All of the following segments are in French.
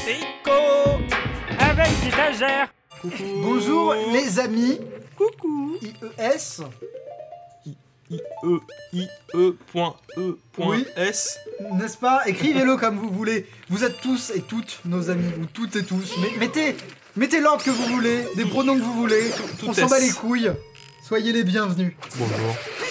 Tricot avec étagère. Bonjour les amis. Coucou. IES. IE.E.S. N'est-ce pas? Écrivez-le comme vous voulez. Vous êtes tous et toutes nos amis, ou toutes et tous. Mais mettez l'ordre que vous voulez, des pronoms que vous voulez. On s'en bat les couilles. Soyez les bienvenus. Bonjour.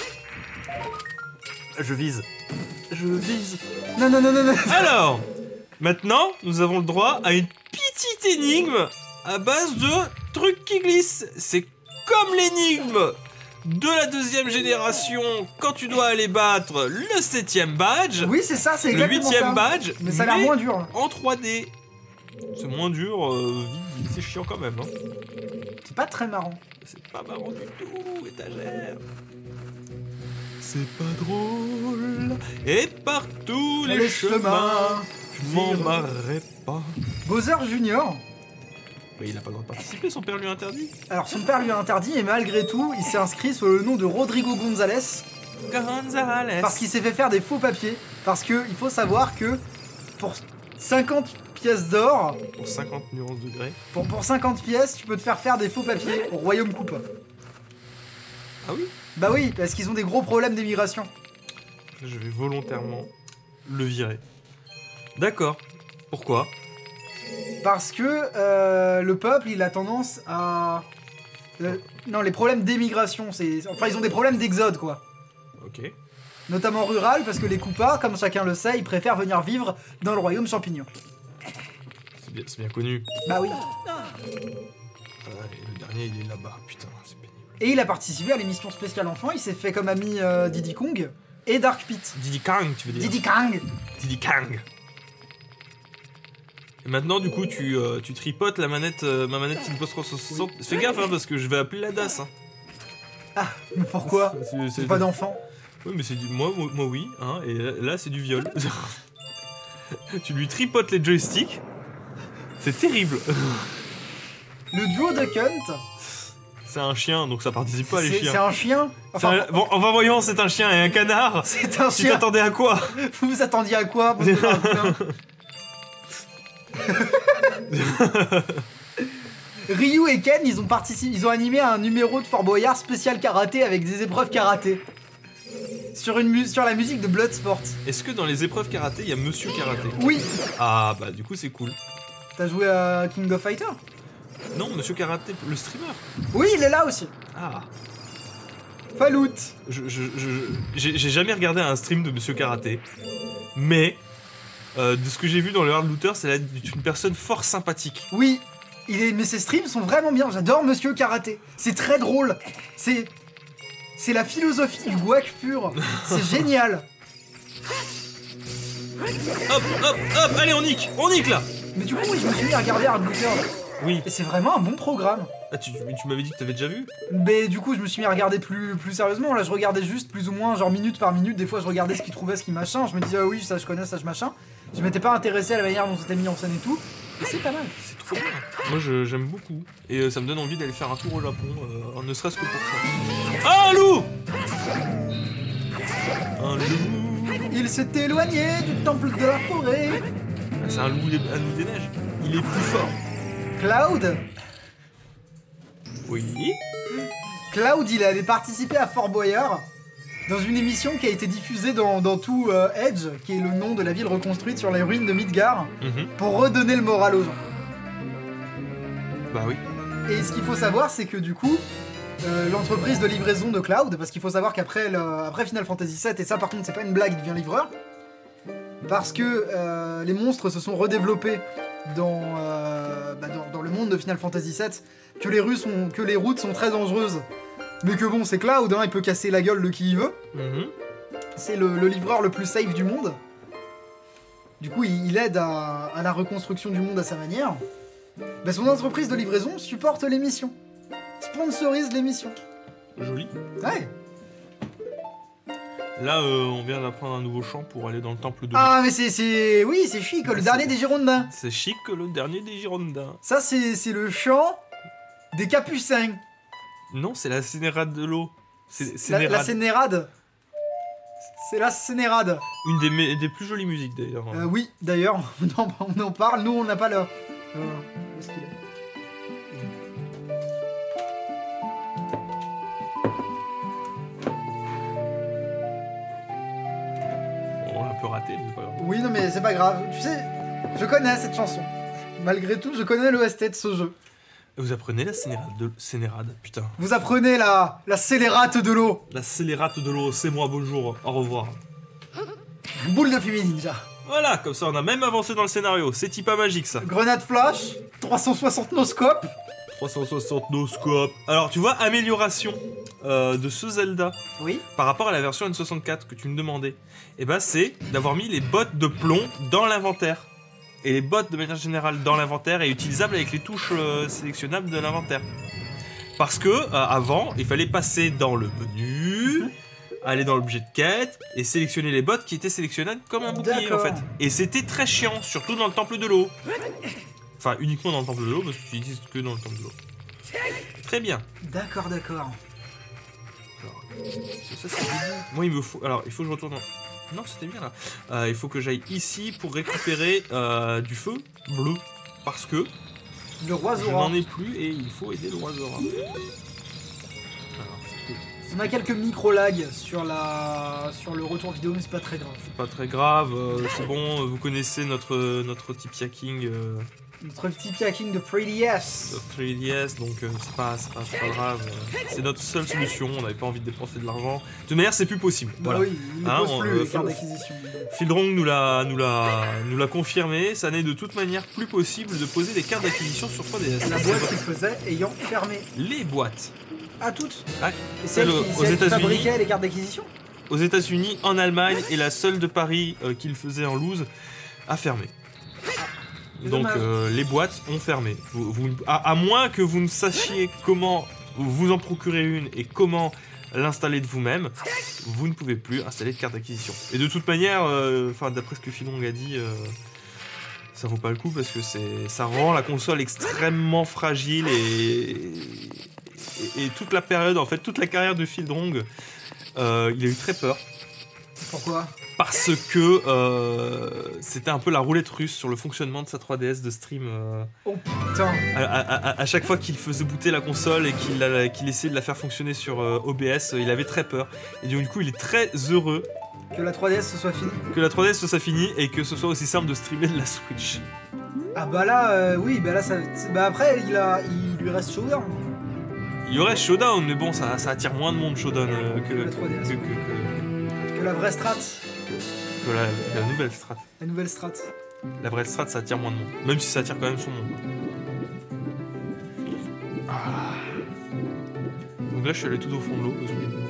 Je vise. Non. Alors, maintenant, nous avons le droit à une petite énigme à base de trucs qui glissent. C'est comme l'énigme de la deuxième génération quand tu dois aller battre le 7ème badge. Oui, c'est ça, c'est Le exactement 8ème ça. badge. Mais ça a l'air moins dur. Là. En 3D. C'est moins dur, vite, c'est chiant quand même. Hein. C'est pas très marrant. C'est pas marrant du tout, étagère. C'est pas drôle. Et par tous les chemins, je m'en marrerai pas. Bowser Junior. Mais il a pas le droit de participer, son père lui a interdit. Alors son père lui a interdit et malgré tout, il s'est inscrit sous le nom de Rodrigo González. González. Parce qu'il s'est fait faire des faux papiers. Parce que il faut savoir que pour 50 pièces d'or, Pour 50 nuances de gré. pour 50 pièces, tu peux te faire des faux papiers au Royaume Coupe. Ah oui. Bah oui, parce qu'ils ont des gros problèmes d'immigration. Je vais volontairement le virer. D'accord. Pourquoi? Parce que le peuple, il a tendance à... non, les problèmes d'émigration, c'est... Enfin, ils ont des problèmes d'exode, quoi. Ok. Notamment rural, parce que les Koopas, comme chacun le sait, ils préfèrent venir vivre dans le Royaume Champignon. C'est bien connu. Bah oui. Ah, et le dernier, il est là-bas. Putain, c'est pénible. Et il a participé à l'émission spéciale enfant, il s'est fait comme ami Diddy Kong et Dark Pit. Diddy Kang, tu veux dire? Diddy Kong. Diddy Kang. Et maintenant, du coup, tu tripotes la manette, ma manette Xbox 360. Fais gaffe, hein, parce que je vais appeler la DAS. Hein. Ah, mais pourquoi? C'est pas d'enfant. Oui, mais c'est du... Moi, oui, hein, et là, c'est du viol. Tu lui tripotes les joysticks. C'est terrible. Le duo de Cunt, C'est un chien, donc ça participe pas, les c'est chiens. un chien. Enfin, Bon, enfin, voyons, c'est un chien et un canard. c'est un Tu chien. t'attendais à quoi? Vous vous attendiez à quoi pour ce putain Ryu et Ken, ils ont animé un numéro de Fort Boyard spécial karaté avec des épreuves karaté. Sur la musique de Bloodsport. Est-ce que dans les épreuves karaté, il y a Monsieur Karaté? Oui. Ah, bah, du coup, c'est cool. T'as joué à King of Fighter? Non, Monsieur Karaté, le streamer. Oui, il est là aussi. Ah. Falout. J'ai jamais regardé un stream de Monsieur Karaté, mais de ce que j'ai vu dans le Hard Looter, c'est une personne fort sympathique. Oui. Mais ses streams sont vraiment bien. J'adore Monsieur Karaté. C'est très drôle. C'est la philosophie du guac pur. C'est génial. Hop, hop, hop, allez, on nique là. Mais du coup, oui, je me suis mis à regarder Hard Looter. Oui. Et c'est vraiment un bon programme. Ah, tu m'avais dit que t'avais déjà vu? Mais du coup, je me suis mis à regarder plus sérieusement. Là, je regardais juste plus ou moins, genre minute par minute. Des fois, je regardais ce qu'il trouvait, ce qu'il machin. Je me disais, ah oui, ça je connais, ça je machin. Je m'étais pas intéressé à la manière dont c'était mis en scène et tout. Et c'est pas mal. C'est trop bien. Moi, j'aime beaucoup. Et ça me donne envie d'aller faire un tour au Japon, ne serait-ce que pour ça. Ah, un loup! Un loup. Il s'est éloigné du temple de la forêt. Ah, c'est un loup des neiges. Il est plus fort. Cloud, Oui. Cloud, il avait participé à Fort Boyard dans une émission qui a été diffusée dans tout Edge, qui est le nom de la ville reconstruite sur les ruines de Midgar, pour redonner le moral aux gens. Bah oui. Et ce qu'il faut savoir, c'est que du coup, l'entreprise de livraison de Cloud, parce qu'il faut savoir qu'après après Final Fantasy VII, et ça par contre c'est pas une blague, il devient livreur, parce que les monstres se sont redéveloppés dans le monde de Final Fantasy VII, que les routes sont très dangereuses, mais que bon, c'est Cloud, hein, il peut casser la gueule de qui il veut. C'est le livreur le plus safe du monde. Du coup, il aide à la reconstruction du monde à sa manière. Bah, son entreprise de livraison supporte l'émission. Sponsorise l'émission. Joli. Ouais. Là, on vient d'apprendre un nouveau chant pour aller dans le temple de... Ah, mais oui, c'est chic, le dernier des Girondins. C'est chic, le dernier des Girondins. Ça, c'est le chant des Capucins. Non, c'est la Sénérade de l'eau. La Sénérade. C'est la Scénérade. Une des plus jolies musiques d'ailleurs. Oui, d'ailleurs, on en parle. Nous, on n'a pas le... où est-ce qu'il est? On l'a un peu raté, mais c'est pas grave. Oui, non, mais c'est pas grave. Tu sais, je connais cette chanson. Malgré tout, je connais l'OST de ce jeu. Vous apprenez la Scénérade, putain. Vous apprenez la scélérate de l'eau. La scélérate de l'eau, c'est moi, bonjour, au revoir. Boule de fumée ninja. Voilà, comme ça on a même avancé dans le scénario, c'est pas magique ça. Grenade flash, 360 no-scope. 360 no-scope. Alors tu vois, amélioration de ce Zelda Oui. par rapport à la version N64 que tu me demandais, et ben c'est d'avoir mis les bottes de plomb dans l'inventaire. Et les bottes de manière générale dans l'inventaire et utilisables avec les touches sélectionnables de l'inventaire. Parce que avant, il fallait passer dans le menu, aller dans l'objet de quête et sélectionner les bottes qui étaient sélectionnables comme un bouclier en fait. Et c'était très chiant, surtout dans le temple de l'eau. Enfin, uniquement dans le temple de l'eau parce que tu n'utilises que dans le temple de l'eau. Très bien. D'accord, d'accord. Alors, ça, c'est moi, il me faut. Alors, il faut que je retourne. Non, c'était bien là. Il faut que j'aille ici pour récupérer du feu bleu. Parce que Le roi je Zora. n'en ai plus et il faut aider le roi Zora. Alors, On a quelques micro-lags sur le retour vidéo, mais c'est pas très grave. c'est pas très grave, c'est bon, vous connaissez notre Tip King Notre petit hacking de 3DS. de 3DS, donc c'est pas grave. C'est notre seule solution, on n'avait pas envie de dépenser de l'argent. De toute manière, c'est plus possible. Bah Voilà. oui, il ne Hein, pose plus les cartes d'acquisition. Fieldrong nous l'a confirmé, ça n'est de toute manière plus possible de poser des cartes d'acquisition sur 3DS. La boîte qu'il faisait ayant fermé. Les boîtes. À toutes. Ah, Et celle aux qui États-Unis. fabriquait les cartes d'acquisition. Aux États-Unis, en Allemagne, et la seule de Paris qu'il faisait en loose a fermé. C'est Donc dommage. les boîtes ont fermé. À moins que vous ne sachiez comment vous en procurer une et comment l'installer de vous-même, vous ne pouvez plus installer de carte d'acquisition. Et de toute manière, d'après ce que Fieldrong a dit, ça vaut pas le coup parce que ça rend la console extrêmement fragile et toute la période, en fait, toute la carrière de Fieldrong, il a eu très peur. Pourquoi? Parce que c'était un peu la roulette russe sur le fonctionnement de sa 3DS de stream. Oh putain. À chaque fois qu'il faisait booter la console et qu'il essayait de la faire fonctionner sur OBS, il avait très peur. Et du coup, il est très heureux Que la 3DS se soit finie. que la 3DS soit finie et que ce soit aussi simple de streamer de la Switch. Ah bah là, oui, bah là, bah après, il lui reste Showdown. Il y aurait Showdown, mais bon, ça attire moins de monde Showdown que La 3DS. Que la vraie strat. que la nouvelle strat. La nouvelle strat. La vraie strat, ça attire moins de monde. Même si ça attire quand même son monde. Ah. Donc là, je suis allé tout au fond de l'eau. Parce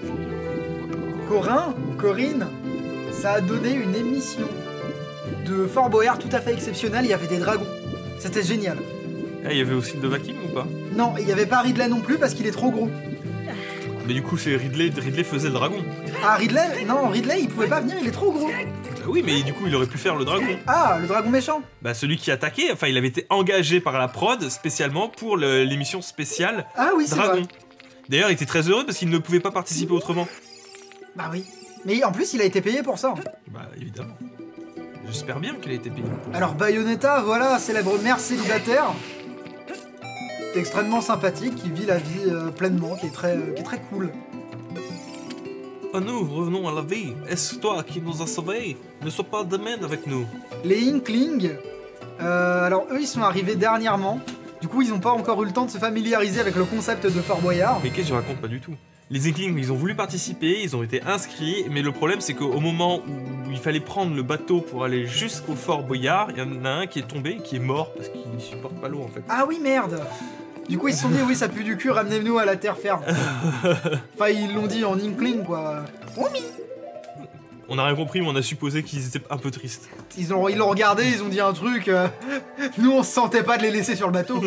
que... Corinne, ça a donné une émission de Fort Boyard tout à fait exceptionnelle. Il y avait des dragons. C'était génial. Ah, il y avait aussi le Dovahkiin ou pas? Non, il n'y avait pas Ridley non plus parce qu'il est trop gros. Mais du coup, c'est Ridley faisait le dragon. Ah, Ridley? Non, Ridley, il pouvait pas venir, il est trop gros. Bah oui, mais du coup, il aurait pu faire le dragon. Ah, le dragon méchant. Bah celui qui attaquait, enfin, il avait été engagé par la prod spécialement pour l'émission spéciale Ah oui, c'est Dragon. vrai. D'ailleurs, il était très heureux parce qu'il ne pouvait pas participer autrement. Bah oui. Mais en plus, il a été payé pour ça. Bah évidemment. J'espère bien qu'il a été payé. Alors Bayonetta, voilà, célèbre mère célibataire. Extrêmement sympathique, qui vit la vie pleinement, qui est très cool. Oh nous, revenons à la vie. Est-ce toi qui nous as sauvés? Ne sois pas de même avec nous. Les Inklings, alors eux ils sont arrivés dernièrement, du coup ils n'ont pas encore eu le temps de se familiariser avec le concept de Fort Boyard. Mais qu'est-ce que je raconte? Pas du tout. Les Inklings, ils ont voulu participer, ils ont été inscrits, mais le problème c'est qu'au moment où il fallait prendre le bateau pour aller jusqu'au Fort Boyard, il y en a un qui est tombé, qui est mort parce qu'il ne supporte pas l'eau en fait. Ah oui merde. Du coup ils se sont dit oui ça pue du cul, ramenez-nous à la terre ferme. Enfin ils l'ont dit en Inkling quoi. On a rien compris, mais on a supposé qu'ils étaient un peu tristes. Ils l'ont regardé, ils ont dit un truc, nous on se sentait pas de les laisser sur le bateau.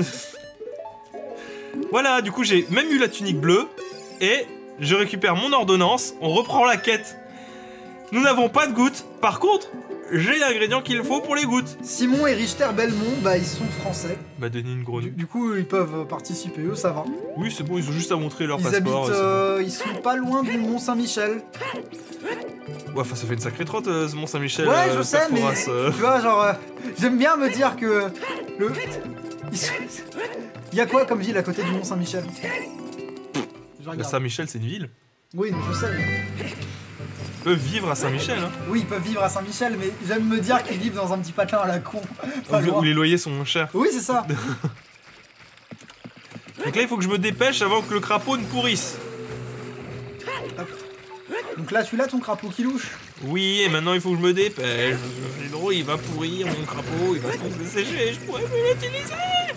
Voilà, du coup j'ai même eu la tunique bleue, et je récupère mon ordonnance, on reprend la quête. Nous n'avons pas de gouttes, par contre, j'ai l'ingrédient qu'il faut pour les gouttes. Simon et Richter Belmont, bah ils sont français. Bah Denis une grenouille. Du coup ils peuvent participer, eux ça va. Oui c'est bon, ils ont juste à montrer leur Ils passeport. habitent, ils sont pas loin du Mont Saint-Michel. Ouais, enfin, ça fait une sacrée trotte, ce Mont-Saint-Michel. Ouais, je sais, mais Perforas, tu vois, genre, j'aime bien me dire que le. Il y a quoi comme ville à côté du Mont Saint-Michel? Je Bah, regarde. Saint-Michel, c'est une ville. Oui, non, je sais. Ils peuvent vivre à Saint-Michel, hein. Oui, ils peuvent vivre à Saint-Michel, mais j'aime me dire qu'ils vivent dans un petit patelin à la con. Pas loin. Où les loyers sont moins chers. Oui, c'est ça. Donc là, il faut que je me dépêche avant que le crapaud ne pourrisse. Donc là, tu l'as ton crapaud qui louche. Oui, et maintenant il faut que je me dépêche. Sinon, il va pourrir mon crapaud, il va se sécher, je pourrais plus l'utiliser.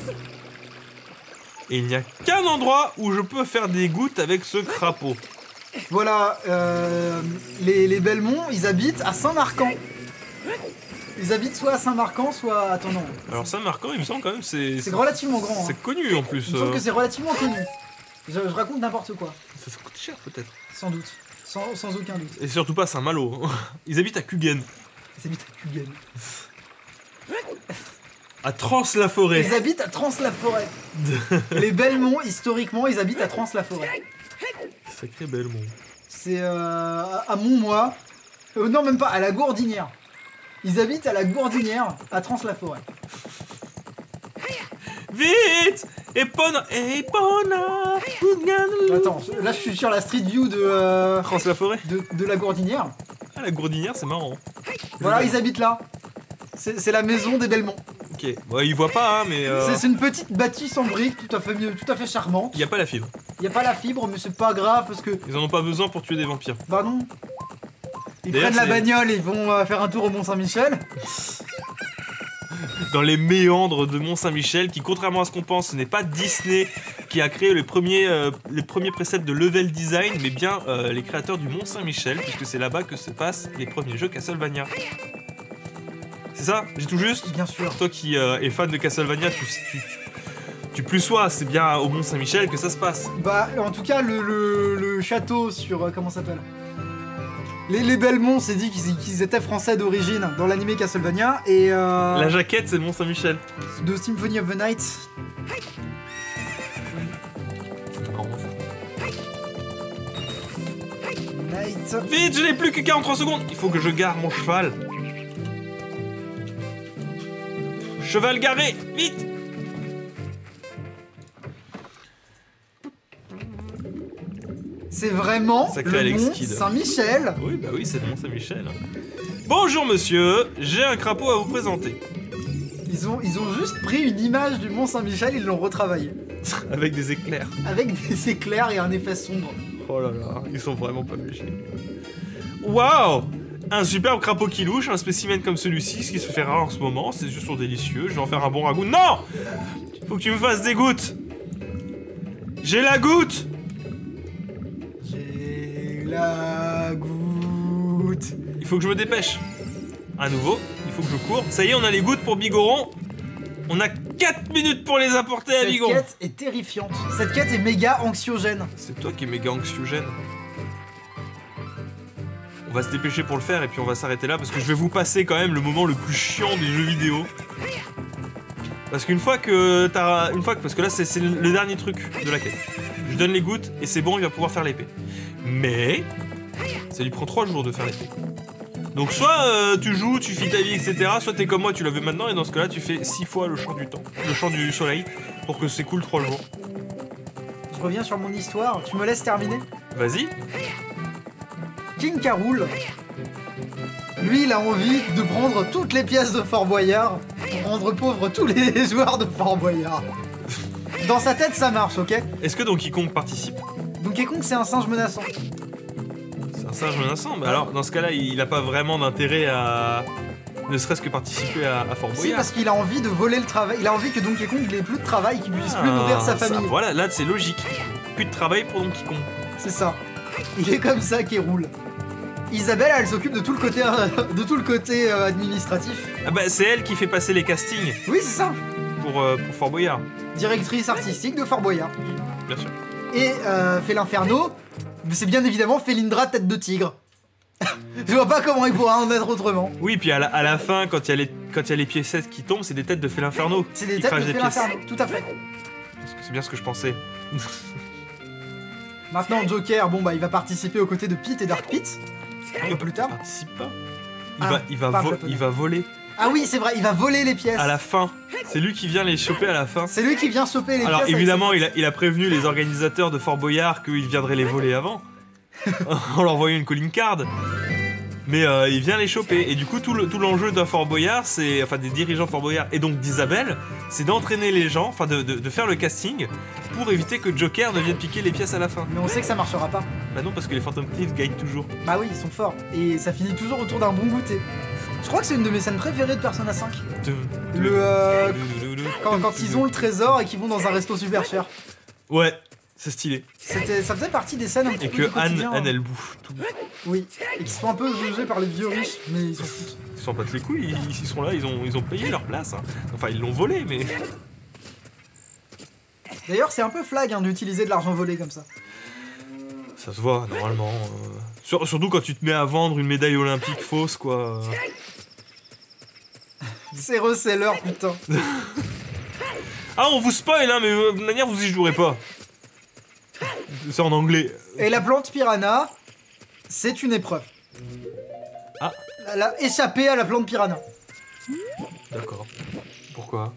Et il n'y a qu'un endroit où je peux faire des gouttes avec ce crapaud. Voilà, les Belmont, ils habitent à Saint-Marcan. Ils habitent soit à Saint-Marcan, soit... Attends, non. Alors Saint-Marcan, il me semble quand même, c'est relativement grand. Hein. c'est connu en plus. Il me semble que c'est relativement connu. Je raconte n'importe quoi. Ça coûte cher peut-être. Sans doute. Sans aucun doute. Et surtout pas Saint-Malo. Ils habitent à Cuggen. Ils habitent à Cuggen. À Trans-la-Forêt. Ils habitent à Trans-la-Forêt. Les Belmont, historiquement, ils habitent à Trans-la-Forêt. Sacré Belmont. C'est à Montmois. Non, même pas, à la Gourdinière. Ils habitent à la Gourdinière, à Trans-la-Forêt. Vite! Epona! Attends, là je suis sur la street view de Trans-la-Forêt. de la Gourdinière. Ah, la Gourdinière, c'est marrant. Voilà, ils habitent là. C'est la maison des Belmont. Ok, bon, ils voient pas, hein, mais. C'est une petite bâtisse en briques, tout à fait charmante. Il n'y a pas la fibre. Y a pas la fibre, mais c'est pas grave parce que. Ils en ont pas besoin pour tuer des vampires. Bah non. Ils D'ailleurs, prennent la c'est- bagnole et ils vont faire un tour au Mont-Saint-Michel. Dans les méandres de Mont-Saint-Michel, qui contrairement à ce qu'on pense, ce n'est pas Disney qui a créé les premiers préceptes de level design, mais bien les créateurs du Mont-Saint-Michel, puisque c'est là-bas que se passent les premiers jeux Castlevania. C'est ça? J'ai tout juste? Bien sûr. Toi qui es fan de Castlevania, tu plus sois, c'est bien au Mont-Saint-Michel que ça se passe. Bah, en tout cas, le château sur. Comment ça s'appelle? Les Belmont s'est dit qu'ils étaient français d'origine dans l'animé Castlevania et. La jaquette, c'est le Mont-Saint-Michel. De Symphony of the Night. Night. Vite, je n'ai plus que 43 secondes. Il faut que je gare mon cheval. Cheval garé, vite. C'est vraiment Sacré le Alex Mont Kidd. Saint-Michel. Oui, bah oui, c'est le Mont-Saint-Michel. Bonjour monsieur, j'ai un crapaud à vous présenter. Ils ont juste pris une image du Mont Saint-Michel, ils l'ont retravaillé. Avec des éclairs. Avec des éclairs et un effet sombre. Oh là là, ils sont vraiment pas méchants. Waouh! Un superbe crapaud qui louche, un spécimen comme celui-ci, ce qui se fait rare en ce moment, c'est juste trop délicieux, je vais en faire un bon ragoût. Non! Faut que tu me fasses des gouttes! J'ai la goutte! J'ai la goutte. Il faut que je me dépêche. À nouveau, il faut que je cours. Ça y est, on a les gouttes pour Bigoron. On a 4 minutes pour les apporter à Cette Bigoron. quête est terrifiante. Cette quête est méga anxiogène. C'est toi qui es méga anxiogène. On va se dépêcher pour le faire et puis on va s'arrêter là parce que je vais vous passer quand même le moment le plus chiant des jeux vidéo. Parce qu'une fois que t'as... Parce que là c'est le dernier truc de la quête. Je lui donne les gouttes et c'est bon, il va pouvoir faire l'épée. Mais... ça lui prend 3 jours de faire l'épée. Donc soit tu joues, tu finis ta vie, etc. Soit t'es comme moi, tu la veux maintenant et dans ce cas-là tu fais 6 fois le chant du temps. Le chant du soleil pour que c'est cool 3 jours. Je reviens sur mon histoire, tu me laisses terminer? Vas-y. King K. Rool, lui, il a envie de prendre toutes les pièces de Fort Boyard pour rendre pauvres tous les joueurs de Fort Boyard. Dans sa tête, ça marche, ok? Est-ce que Donkey Kong participe? Donkey Kong, c'est un singe menaçant. C'est un singe menaçant, mais alors dans ce cas-là, il a pas vraiment d'intérêt à ne serait-ce que participer à Fort Si, Boyard. parce qu'il a envie de voler le travail. Il a envie que Donkey Kong n'ait plus de travail, qu'il puisse plus nourrir sa ça, famille. voilà, là c'est logique. Plus de travail pour Donkey Kong. C'est ça. Il est comme ça qu'il roule. Isabelle, elle s'occupe de tout le côté administratif. Ah bah c'est elle qui fait passer les castings Oui, c'est ça. pour Fort Boyard, Directrice artistique de Fort Boyard. bien sûr. Et Félinferno, c'est bien évidemment Félindra tête de tigre. Je vois pas comment il pourra en être autrement. Oui, puis à la fin, quand il y a les piécettes qui tombent, c'est des têtes de Félinferno. C'est des qui têtes de crachent des pièces. Félinferno, tout à fait. Parce que c'est bien ce que je pensais. Maintenant, Joker, bon bah il va participer aux côtés de Pete et Dark Pete. Un peu plus tard. Il participe pas. Ah, par japonais. Il va voler Ah oui, c'est vrai, il va voler les pièces. à la fin. C'est lui qui vient les choper à la fin. C'est lui qui vient choper les Alors pièces. avec évidemment, ses- il a prévenu les organisateurs de Fort Boyard qu'il viendrait les voler avant. En leur envoyant une calling card. Mais il vient les choper. Et du coup, tout l'enjeu d'un Fort Boyard, enfin des dirigeants de Fort Boyard et donc d'Isabelle, c'est d'entraîner les gens, enfin de faire le casting pour éviter que Joker ne vienne piquer les pièces à la fin. Mais on sait que ça marchera pas. Bah non, parce que les Phantom Thieves gagnent toujours. Bah oui, ils sont forts. Et ça finit toujours autour d'un bon goûter. Je crois que c'est une de mes scènes préférées de Persona 5. Quand ils ont le trésor et qu'ils vont dans un resto super cher. Ouais, c'est stylé. Ça faisait partie des scènes un petit Et peu que du quotidien, Anne, hein. elle bouffe tout. Oui, et qui se font un peu juger par les vieux riches, mais ils s'en foutent. Ils s'en battent les couilles, ils sont là, ils ont payé leur place. Hein. Enfin, ils l'ont volé, mais. D'ailleurs, c'est un peu flag hein, d'utiliser de l'argent volé comme ça. Ça se voit, normalement. Surtout quand tu te mets à vendre une médaille olympique fausse, quoi. C'est reseller, putain. Ah, on vous spoil, hein, mais de toute manière, vous y jouerez pas. C'est en anglais. Et la plante piranha, c'est une épreuve. Ah. Elle a échappé à la plante piranha. D'accord. Pourquoi?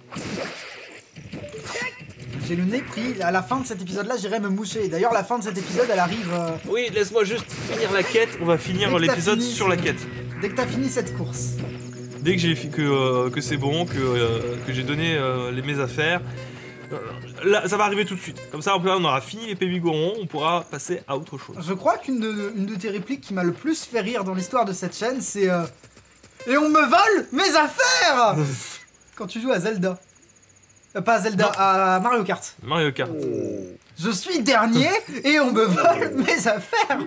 J'ai le nez pris, à la fin de cet épisode-là, j'irai me moucher. D'ailleurs, la fin de cet épisode, elle arrive Oui, laisse-moi juste finir la quête. On va finir Dès que t'as l'épisode fini, sur la quête. dès que t'as fini cette course. Dès que que c'est bon, que j'ai donné mes affaires, là, ça va arriver tout de suite. Comme ça, on aura fini les Pébigoron, on pourra passer à autre chose. Je crois qu'une de tes répliques qui m'a le plus fait rire dans l'histoire de cette chaîne, c'est et on me vole mes affaires quand tu joues à Zelda. Pas à Zelda, Non. à Mario Kart. Mario Kart. Je suis dernier et on me vole mes affaires.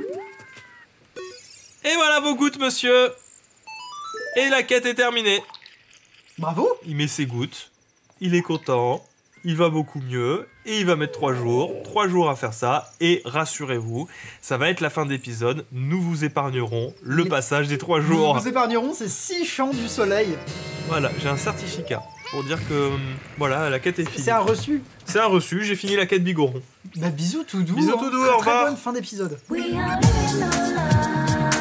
Et voilà vos gouttes, monsieur. Et la quête est terminée. Bravo. Il met ses gouttes, il est content, il va beaucoup mieux, et il va mettre 3 jours. 3 jours à faire ça, et rassurez-vous, ça va être la fin d'épisode, nous vous épargnerons le Mais- passage des 3 Nous jours. vous épargnerons ces 6 champs du soleil. Voilà, j'ai un certificat pour dire que voilà, la quête est finie. C'est un reçu. C'est un reçu, j'ai fini la quête Bigoron. Bah bisous tout doux. Bisous hein. tout doux, Très, au très revoir. bonne fin d'épisode. We are living our lives.